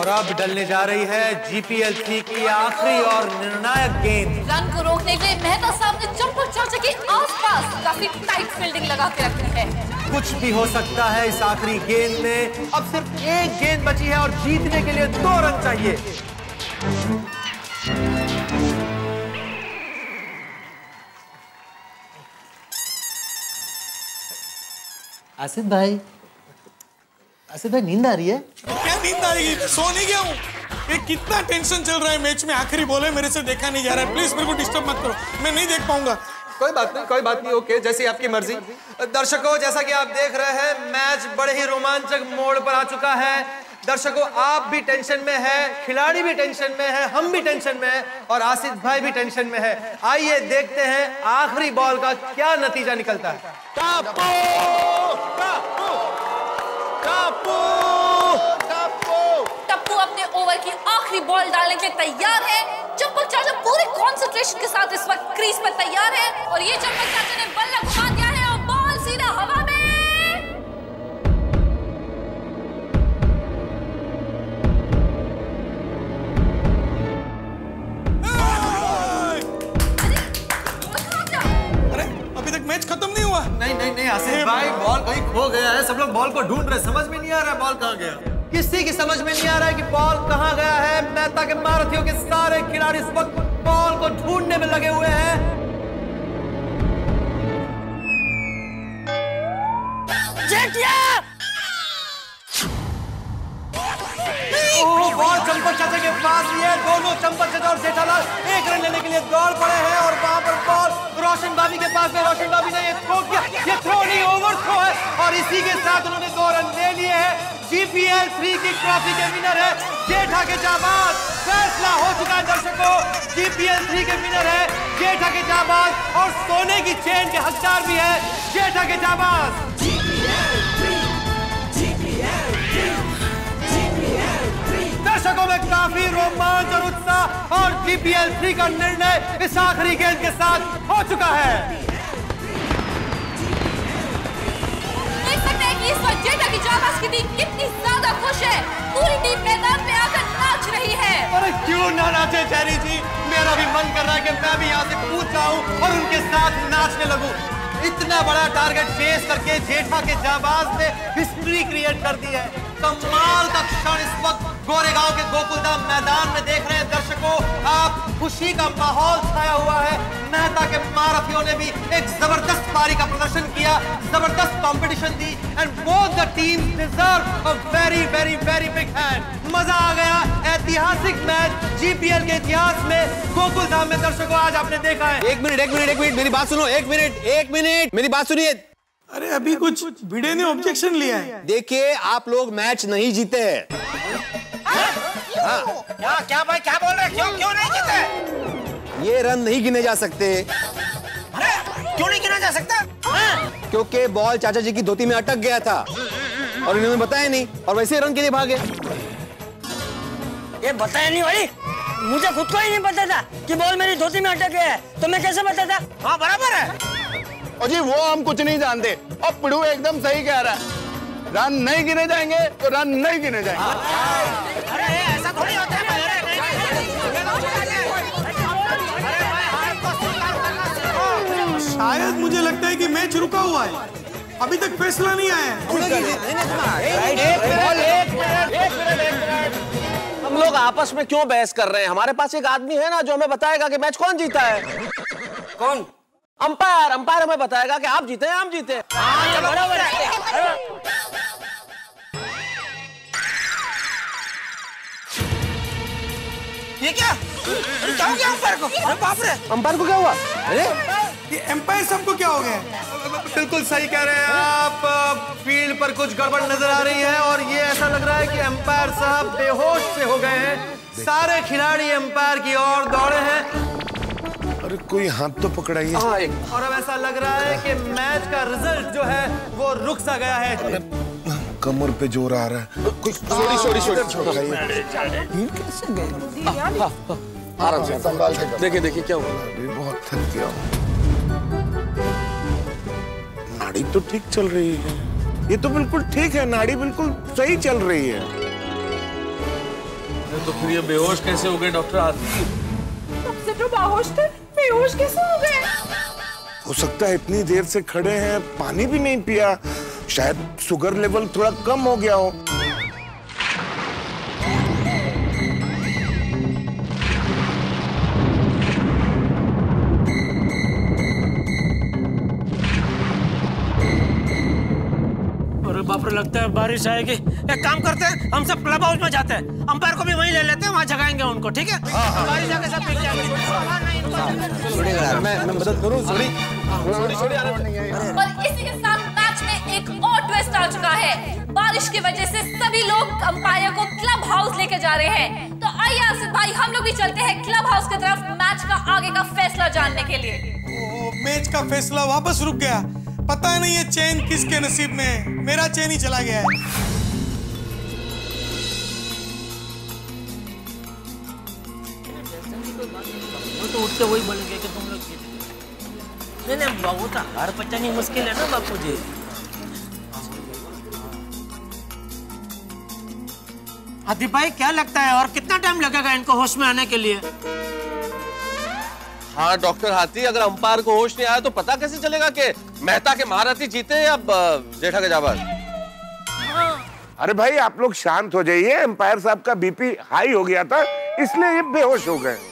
और अब डलने जा रही है GPL 3 की आखिरी और निर्णायक गेंद। रन को रोकने के लिए मेहता साहब ने चंपक चाचा के आसपास काफी टाइट फील्डिंग लगा के रखी है। कुछ भी हो सकता है इस आखिरी गेंद में। अब सिर्फ एक गेंद बची है और जीतने के लिए 2 रन चाहिए। आसिफ भाई नींद आ रही है? क्या नींद आ रही है? सो नहीं गया हूँ। ये कितना टेंशन चल रहा है मैच में, आखिरी बॉल है, मेरे से देखा नहीं जा रहा है। प्लीज मेरे को डिस्टर्ब मत करो, मैं नहीं देख पाऊंगा। कोई बात नहीं, ओके, जैसी आपकी मर्जी। दर्शकों, जैसा कि आप देख रहे हैं, मैच बड़े ही रोमांचक मोड़ पर आ चुका है। दर्शकों, आप भी टेंशन में है, खिलाड़ी भी टेंशन में है, हम भी टेंशन में है और आसिफ भाई भी टेंशन में है। आइए देखते हैं आखिरी बॉल का क्या नतीजा निकलता है। टप्पू अपने ओवर की आखिरी बॉल डालने के लिए तैयार है। चंपक चाचा पूरे कंसंट्रेशन के साथ इस वक्त क्रीज पर तैयार है और ये चंपक चाचा ने बल्ला घुमा दिया है और बॉल सीधा हवा में। अरे अभी तक मैच खत्म नहीं हुआ। नहीं आसिफ भाई, बॉल कहीं खो गया है। सब लोग बॉल को ढूंढ रहे, समझ में नहीं आ रहा है बॉल कहाँ गया। किसी की समझ में नहीं आ रहा है कि बॉल कहाँ गया है। मेहता के महारथियों के सारे खिलाड़ी इस वक्त बॉल को ढूंढने में लगे हुए हैं। बॉल चंपक चाचा के पास ही है। दोनों चंपक चाचा और जेठालाल 1 रन लेने के लिए दौड़ पड़े हैं और वहां पर बॉल रोशन बाबी के पास है। रोशन बाबी ने ये थ्रो किया, ये थ्रो नहीं ओवर थ्रो है और इसी के साथ उन्होंने 2 रन ले लिए हैं। GPL 3 की ट्रॉफी के विनर है जेठा के जाबाज। फैसला हो चुका है दर्शकों, GPL 3 के विनर है जेठा के जाबाज और सोने की चेन के हकदार भी है जेठा के जाबाज। दर्शकों में काफी रोमांच और उत्साह और GPL 3 का निर्णय इस आखिरी गेंद के साथ हो चुका है। देख सकते हैं कि इस वक्त जेठा की जाबाज की टीम कितनी ज्यादा खुश है। पूरी टीम मैदान में आकर नाच रही है। अरे क्यों ना नाचे चेरी जी, मेरा भी मन कर रहा है कि मैं भी यहाँ से कूद जाऊं और उनके साथ नाचने लगूं। इतना बड़ा टारगेट फेस करके जेठा के जाबाज ने हिस्ट्री क्रिएट कर दी है। कमाल का क्षण इस वक्त गोरेगांव के गोकुलधाम मैदान में देख रहे हैं दर्शकों। आप खुशी का माहौल छाया हुआ है। मेहता के महारथियों ने भी एक जबरदस्त पारी का प्रदर्शन किया, जबरदस्त कंपटीशन दी and both the teams deserve a very very very big hand. मजा आ गया। ऐतिहासिक मैच GPL के इतिहास में गोकुलधाम में दर्शकों आज आपने देखा है। एक मिनट मेरी बात सुनो। एक मिनट मेरी बात सुनिए। अरे अभी कुछ भिड़े ने ऑब्जेक्शन लिया है। देखिए, आप लोग मैच नहीं जीते हैं। क्या भाई, क्या बोल रहे हैं? क्यों नहीं जीते? ये रन नहीं गिने जा सकते। अरे क्यों नहीं गिना जा सकता? क्योंकि बॉल चाचा जी की धोती में अटक गया था और इन्होंने बताया नहीं और वैसे रन के लिए भागे। ये बताया नहीं भाई, मुझे खुद को ही नहीं पता था कि बॉल मेरी धोती में अटक गया है, तो मैं कैसे बताता? हाँ बराबर है। और जी वो हम कुछ नहीं जानते। अब पिड़ू एकदम सही कह रहा है, रन नहीं गिने जाएंगे तो रन नहीं गिने जाएंगे। अरे ऐसा थोड़ी होता है। शायद मुझे लगता है कि मैच रुका हुआ है, अभी तक फैसला नहीं आया है। हम लोग आपस में क्यों बहस कर रहे हैं? हमारे पास एक आदमी है ना जो हमें बताएगा कि मैच कौन जीता है। कौन? अंपायर हमें बताएगा कि आप जीते हैं हम जीते हैं। बराबर है। ये क्या हो गया अंपायर को? अरे बाप रे, अंपायर को क्या हुआ? अरे ये एम्पायर सबको क्या हो गया? बिल्कुल सही कह रहे हैं आप। फील्ड पर कुछ गड़बड़ नजर आ रही है और ये ऐसा लग रहा है कि एम्पायर साहब बेहोश से हो गए हैं। सारे खिलाड़ी एम्पायर की ओर दौड़े हैं। अरे कोई हाथ तो पकड़ाइए। और अब ऐसा लग रहा है कि मैच का रिजल्ट जो है वो रुक सा गया है। कमर पे जोर आ रहा है। कोई सॉरी कैसे गए? आराम से संभाल के देखिए क्या हुआ। बहुत थक गया। नाड़ी तो ठीक चल रही है। ये तो बिल्कुल ठीक है, नाड़ी बिल्कुल सही चल रही है। तो फिर ये बेहोश कैसे हो गए डॉक्टर आरती? तब से तो बेहोश थे, बेहोश कैसे हो गए? हो सकता है इतनी देर से खड़े हैं, पानी भी नहीं पिया, शायद शुगर लेवल थोड़ा कम हो गया हो। बाप रे, लगता है बारिश आएगी। एक काम करते हैं, हम सब क्लब हाउस में जाते हैं, अंपायर को भी वहीं ले लेते हैं, वहाँ जगाएंगे उनको, ठीक है? बारिश आके सब मिल जाएंगे। मैं मदद करूं? सॉरी। और इसी के साथ मैच में एक और ट्विस्ट आ चुका है। बारिश की वजह से सभी लोग अंपायर को क्लब हाउस लेके जा रहे हैं। तो आइए आसिफ भाई, हम लोग भी चलते हैं क्लब हाउस की तरफ मैच का आगे का फैसला जानने के लिए। मैच का फैसला वापस रुक गया। पता नहीं है चैन किसके नसीब में है। मेरा चैन ही चला गया है। वो तो उठ के वही बोलेंगे कि तुम लोग जीते। नहीं बाबू, तो हार पचानी मुश्किल है ना बापू जी। आदिप भाई, क्या लगता है और कितना टाइम लगेगा इनको होश में आने के लिए? हाँ डॉक्टर हाथी, अगर अंपायर को होश नहीं आया तो पता कैसे चलेगा कि मेहता के महारथी जीते या जेठा के जाबाज? अरे भाई, आप लोग शांत हो जाइए। अंपायर साहब का बीपी हाई हो गया था, इसलिए ये बेहोश हो गए।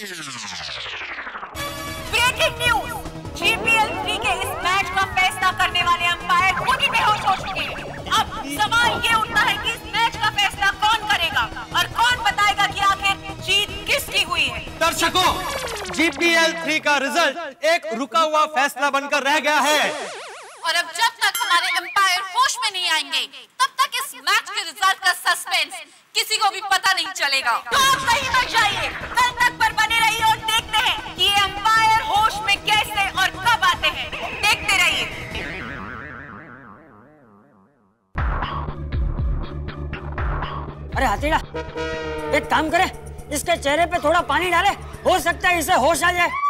ब्रेकिंग न्यूज, GPL 3 के इस मैच का फैसला करने वाले अंपायर खुद ही बेहोश हो चुके हैं। अब सवाल ये उठता है कि इस मैच का फैसला कौन करेगा और कौन बताएगा कि आखिर जीत किसकी हुई है। दर्शकों, GPL 3 का रिजल्ट एक रुका हुआ फैसला बनकर रह गया है। और अब जब तक हमारे अंपायर होश में नहीं आएंगे, तब तक इस मैच के रिजल्ट का सस्पेंस किसी को भी पता नहीं चलेगा। तो आप कहीं मत जाइए, कल तक पर बने रहिए और देखते हैं कि ये अंपायर होश में कैसे और कब आते हैं। देखते रहिए। अरे हाथीड़ा, एक काम करे, इसके चेहरे पे थोड़ा पानी डाले, हो सकता है इसे होश आ जाए।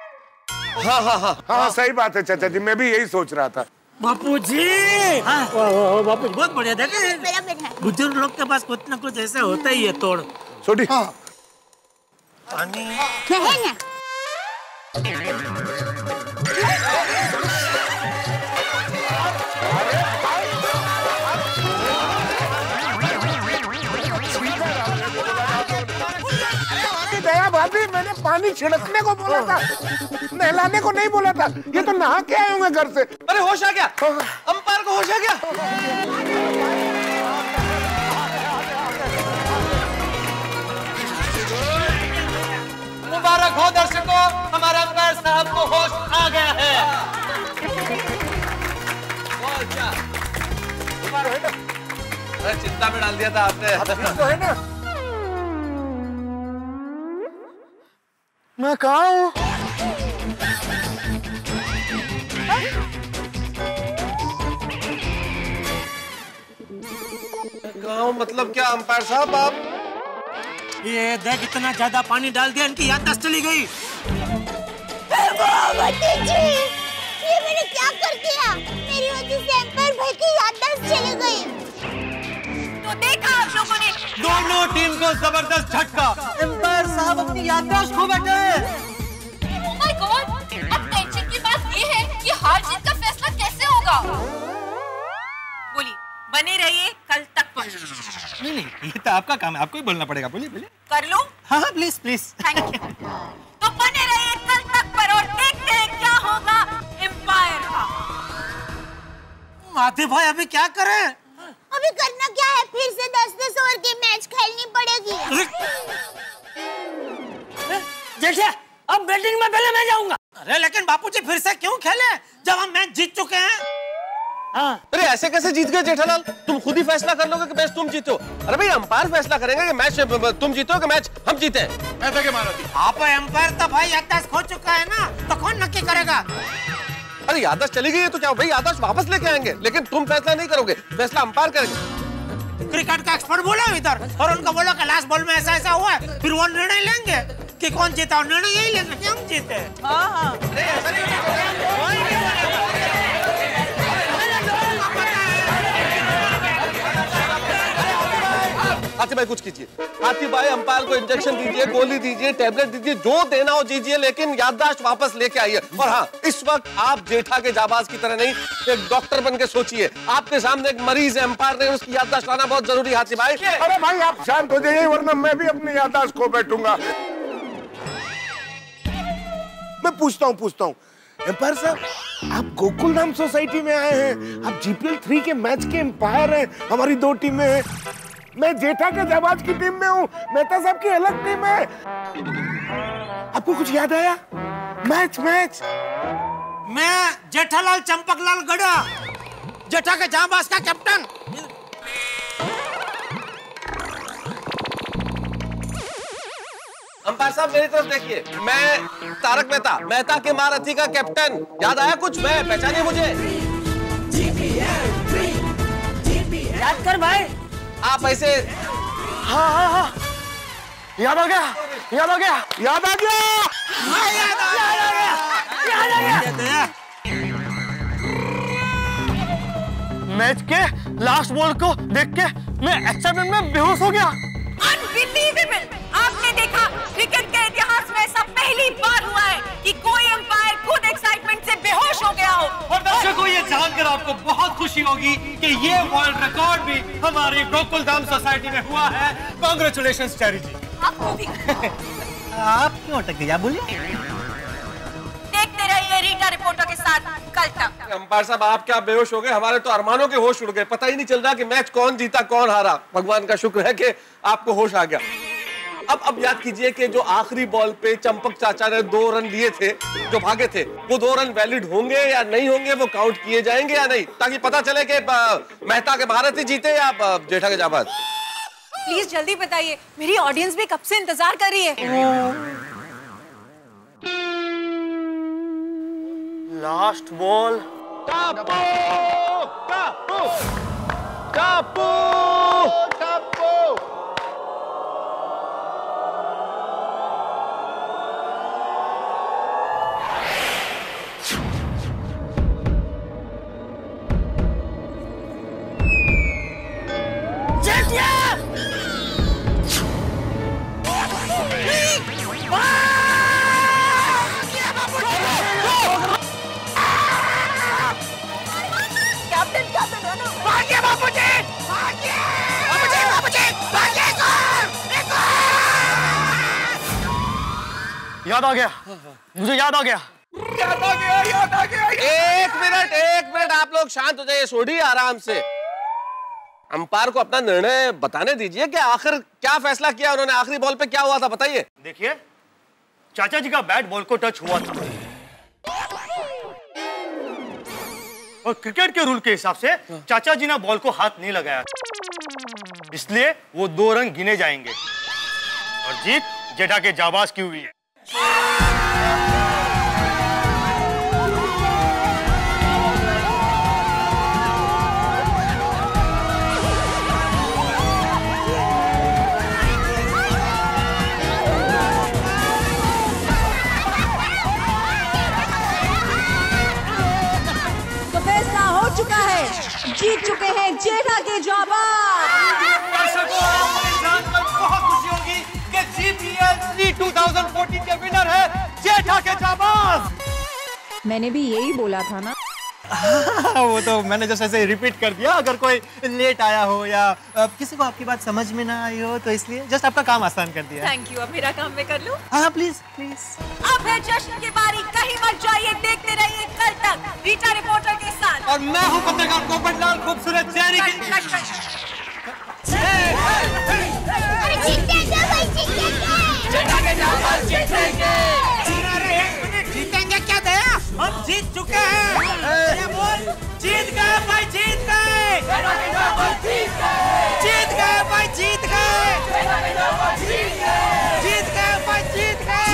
हाँ, सही बात है चाचा जी, मैं भी यही सोच रहा था। बापू जी, बापू जी बहुत बढ़िया। देखे बुजुर्ग लोग के पास कुछ न कुछ ऐसे होता ही है तोड़। छोटी पानी दया भाभी, मैंने पानी छिड़कने को बोला था, नहलाने को नहीं बोला था। ये तो नहा के आए होंगे घर से। अरे होश आ गया, अंपायर को होश आ गया। मुबारक हो दर्शकों, हमारे अंपायर साहब को होश आ गया है। अरे चिंता में डाल दिया था आपने। तो है ना, मैं कहाँ हूँ? गाँव मतलब क्या अंपायर साहब आप? ये देख, इतना ज्यादा पानी डाल दिया, इनकी याददाश्त चली गई। ये मैंने क्या कर दिया? मेरी वजह से अंपायर भाई की याददाश्त चली गई। तो देखा आप लोगों ने, दोनों टीम को जबरदस्त झटका। अंपायर साहब अपनी याददाश्त खो बैठे हैं। Oh my God! अब टेंशन की बात ये है कि हार जीत का फैसला कैसे होगा? बोली बने रहिए कल तक पर। नहीं, ये तो आपका काम है, आपको ही बोलना पड़ेगा। बोलिए बोलिए। कर लूं? हाँ प्लीज प्लीज। Thank you. तो बने रहिए कल तक पर और देखते हैं क्या होगा एम्पायर का। आतिफ भाई, अभी क्या करें? अभी करना क्या है? फिर से 10-10 ओवर की मैच खेलनी पड़ेगी। देखिए, अब बैटिंग में पहले मैं जाऊंगा। अरे लेकिन बापूजी, फिर से क्यों खेले जब हम मैच जीत चुके हैं? हाँ। अरे ऐसे कैसे जीत गए जेठालाल? तुम खुद ही फैसला कर लोगे कि मैच तुम जीतो। अरे भाई, अंपायर फैसला करेंगे कि मैच तुम जीतो कि मैच हम जीते। आप एम्पायर तो भाई याददाश्त खो चुका है ना, तो कौन नक्की करेगा? अरे याददाश्त चली गई है तो क्या भाई, याददाश्त वापस लेके आएंगे, लेकिन तुम फैसला नहीं करोगे, फैसला अंपायर करेंगे। क्रिकेट का एक्सपर्ट बोला इधर, और उनको बोला कि लास्ट बॉल में ऐसा ऐसा हुआ है, फिर वो निर्णय लेंगे कि कौन जीता, और निर्णय यही लेंगे कि हम जीते। हाँ। हाथी भाई कुछ कीजिए, हाथी भाई अंपायर को इंजेक्शन दीजिए, गोली दीजिए, टैबलेट दीजिए, जो देना हो दीजिए, लेकिन याददाश्त वापस लेके आइए। और हाँ, इस वक्त आप जेठा के जाबाज की तरह नहीं, एक डॉक्टर बन के सोचिए। आपके सामने एक मरीज है, अंपायर ने उसकी याददाश्त लाना बहुत जरूरी है हाथी भाई। अरे भाई आप शांत हो जाइए, वरना मैं भी अपनी याददाश्त खो बैठूंगा। मैं पूछता हूँ एम्पायर साहब, आप गोकुल धाम सोसाइटी में आए हैं, आप GPL 3 के मैच के एम्पायर हैं, हमारी 2 टीमें हैं, मैं जेठा के जाबाज की टीम में हूँ, मेहता साहब की अलग टीम है। आपको कुछ याद आया? मैच मैं जेठालाल चंपकलाल गड़ा, जेठा के जाबाज का कैप्टन। अंपायर साहब मेरी तरफ देखिए, मैं तारक मेहता के महारथी का कैप्टन। याद आया कुछ? मैं पहचानिए मुझे। याद कर भाई। आप ऐसे हाँ याद आ गया। मैच के लास्ट बॉल को देख के मैं एक्साइटमेंट में बेहोश हो गया। अनबिलीवेबल! आपने देखा, क्रिकेट के इतिहास में ऐसा पहली बार हुआ है कि कोई अंपायर खुद एक्साइटमेंट से बेहोश हो गया हो। और दर्शकों, ये जानकर आपको बहुत खुशी होगी कि ये वर्ल्ड रिकॉर्ड भी हमारी गोकुल धाम सोसाइटी में हुआ है। Congratulations Cherry ji. आपको भी। आप क्यों अटक गए? बोलिए। देखते रहिए रीटा रिपोर्टर के साथ कल तक। अंपायर साहब आप क्या बेहोश हो गए? हमारे तो अरमानों के होश उड़ गए, पता ही नहीं चल रहा कि मैच कौन जीता कौन हारा। भगवान का शुक्र है कि आपको होश आ गया। अब याद कीजिए कि जो आखिरी बॉल पे चंपक चाचा ने 2 रन लिए थे, जो भागे थे, वो 2 रन वैलिड होंगे या नहीं होंगे, वो काउंट किए जाएंगे या नहीं, ताकि पता चले कि मेहता के भारत ही जीते या जेठा के जाबाज। प्लीज जल्दी बताइए, मेरी ऑडियंस भी कब से इंतजार कर रही है। Last ball. याद आ गया, मुझे याद आ गया। एक मिनट आप लोग शांत हो जाइए, सोडिए आराम से। अंपायर को अपना निर्णय बताने दीजिए कि आखिर क्या फैसला किया उन्होंने, आखिरी बॉल पे क्या हुआ था, बताइए। देखिए, चाचा जी का बैट बॉल को टच हुआ था और क्रिकेट के रूल के हिसाब से चाचा जी ने बॉल को हाथ नहीं लगाया, इसलिए वो 2 रन गिने जाएंगे और जीत जेठा के जाबाज की हुई है। तो फैसला हो चुका है, जीत चुके हैं जेठा के जाबाज। दर्शकों, आपको जानकर बहुत खुशी होगी कि GPL 3 2014 के विनर है जेठा के जाबाज। मैंने भी यही बोला था ना। वो तो मैंने जैसे ऐसे रिपीट कर दिया, अगर कोई लेट आया हो या किसी को आपकी बात समझ में ना आई हो तो इसलिए जस्ट आपका काम आसान कर दिया। Thank you. अब मेरा काम मैं कर लूं? हाँ प्लीज। अब है जश्न की बारी, कहीं मत जाइए, देखते रहिए कल तक रीटा रिपोर्टर के साथ। और मैं हूँ पत्रकार पोपटलाल, खूबसूरत चेहरे की। जीतेंगे क्या दया? हम जीत चुके हैं। बोल, जीत गए भाई, जीत गए। जीत गए भाई, जीत गए। जीत गए भाई, जीत गए।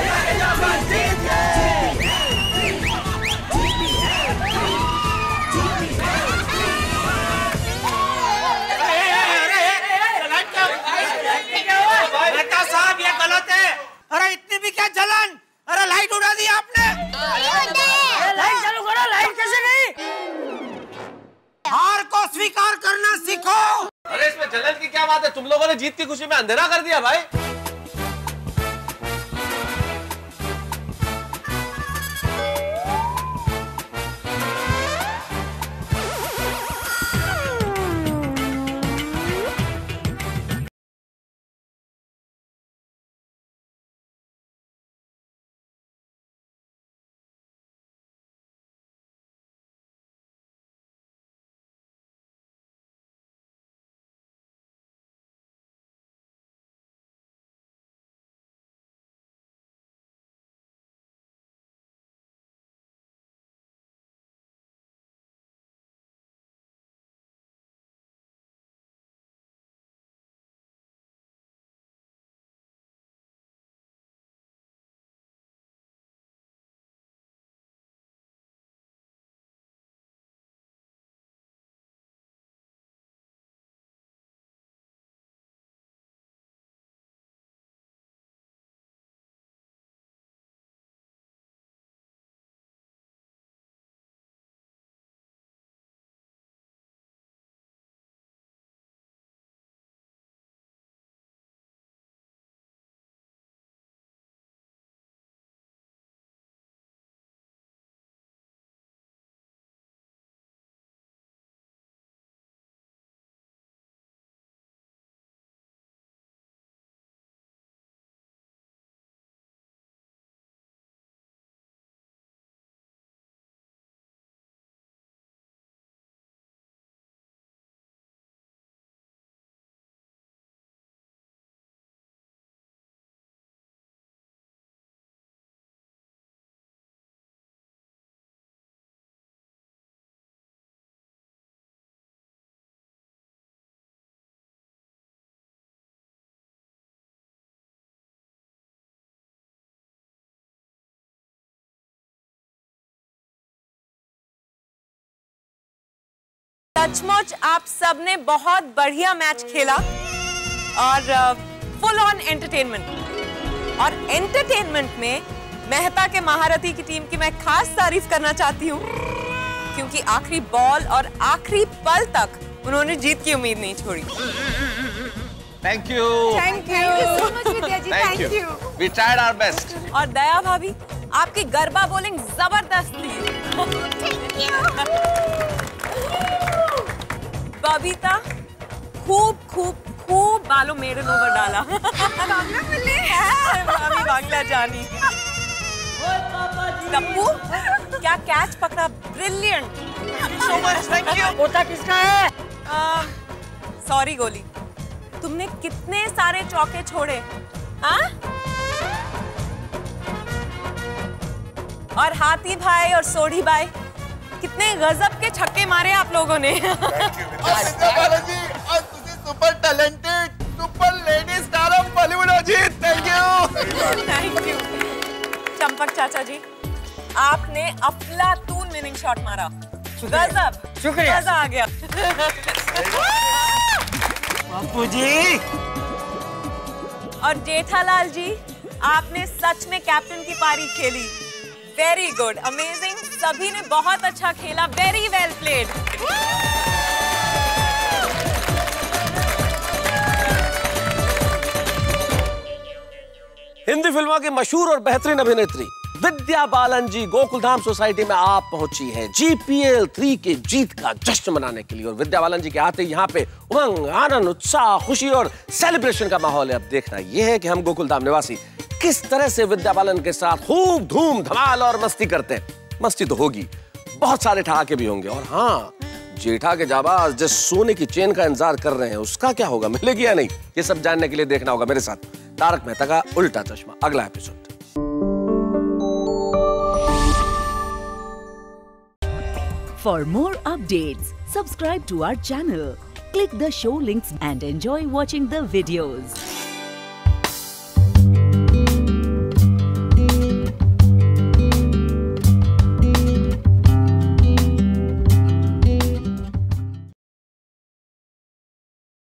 नेता साहब ये गलत है। अरे इतनी भी क्या जलन? अरे लाइट उड़ा दी आपने। लाइट चालू करो। लाइट कैसे गई? हार को स्वीकार करना सीखो। अरे इसमें चैलेंज की क्या बात है? तुम लोगों ने जीत की खुशी में अंधेरा कर दिया भाई। सचमुच आप सबने बहुत बढ़िया मैच खेला और फुल ऑन एंटरटेनमेंट। और एंटरटेनमेंट में मेहता के महारथी की टीम की मैं खास तारीफ करना चाहती हूँ, क्योंकि आखिरी बॉल और आखिरी पल तक उन्होंने जीत की उम्मीद नहीं छोड़ी। Thank you. Thank you so much Vidya ji, thank you. We tried our best. और दया भाभी, आपकी गरबा बॉलिंग जबरदस्त थी। बबीता, खूब खूब खूब बालों मेडन ओवर डाला। मामी बांग्ला जानी। टप्पू, क्या कैच पकड़ा, brilliant. So much, thank you. होता किसका है? सॉरी गोली, तुमने कितने सारे चौके छोड़े? हाँ? और हाथी भाई और सोढ़ी भाई, कितने गजब के छक्के मारे आप लोगों ने। Super talented super lady star of Bollywood Ajit, thank you. Thank you. Champak चाचा जी, आपने अफलातून विनिंग शॉट मारा। गजब, शुक्रिया। मजा आ गया। बापू जी। और जेठालाल जी, आपने सच में कैप्टन की पारी खेली। वेरी गुड, अमेजिंग, सभी ने बहुत अच्छा खेला। Very well played. हिंदी फिल्मों की मशहूर और बेहतरीन अभिनेत्री विद्या बालन जी गोकुलधाम सोसाइटी में आप पहुंची हैं GPL 3 के जीत का जश्न मनाने के लिए। और विद्या बालन जी के आते ही यहाँ पे उमंग, आनंद, उत्साह, खुशी और सेलिब्रेशन का माहौल है। अब देखना यह है कि हम गोकुलधाम निवासी किस तरह से विद्या बालन के साथ खूब धूम धमाल और मस्ती करते हैं। मस्ती तो होगी, बहुत सारे ठहाके भी होंगे। और हाँ, जेठा के जाबाज जिस सोने की चेन का इंतजार कर रहे हैं उसका क्या होगा, मिलेगी या नहीं, ये सब जानने के लिए देखना होगा मेरे साथ तारक मेहता का उल्टा चश्मा, अगला episode. For more updates, subscribe to our channel, click the show links and enjoy watching the videos.